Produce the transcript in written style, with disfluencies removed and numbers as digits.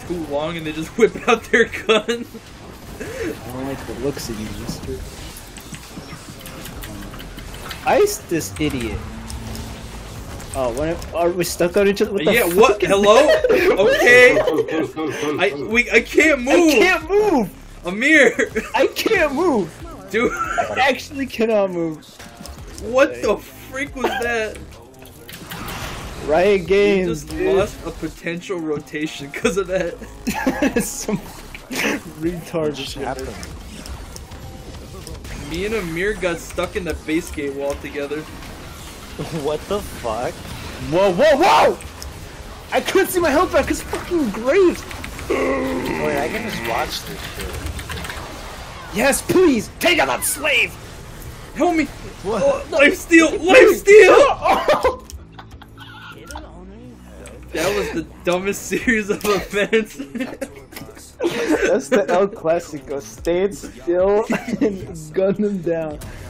too long and they just whip out their gun. I don't like the looks of you, mister. Ice this idiot. Oh, are we stuck on each other? What the Yeah, fuck what? is Hello? that? Okay. I can't move! I can't move! Amir! I can't move! Dude, I actually cannot move. what the freak was that? Riot You Games, just dude. lost a potential rotation because of that. Some retard Just shit. happened. Me and Amir got stuck in the base gate wall together. What the fuck? Whoa, whoa, whoa! I couldn't see my health back. It's fucking great. Wait, I can just watch this shit. Yes, please take out that slave. Help me! What? Oh, life steal! Life steal! Oh. That was the dumbest series of events. That's the El Clasico. Stayed still and gun them down.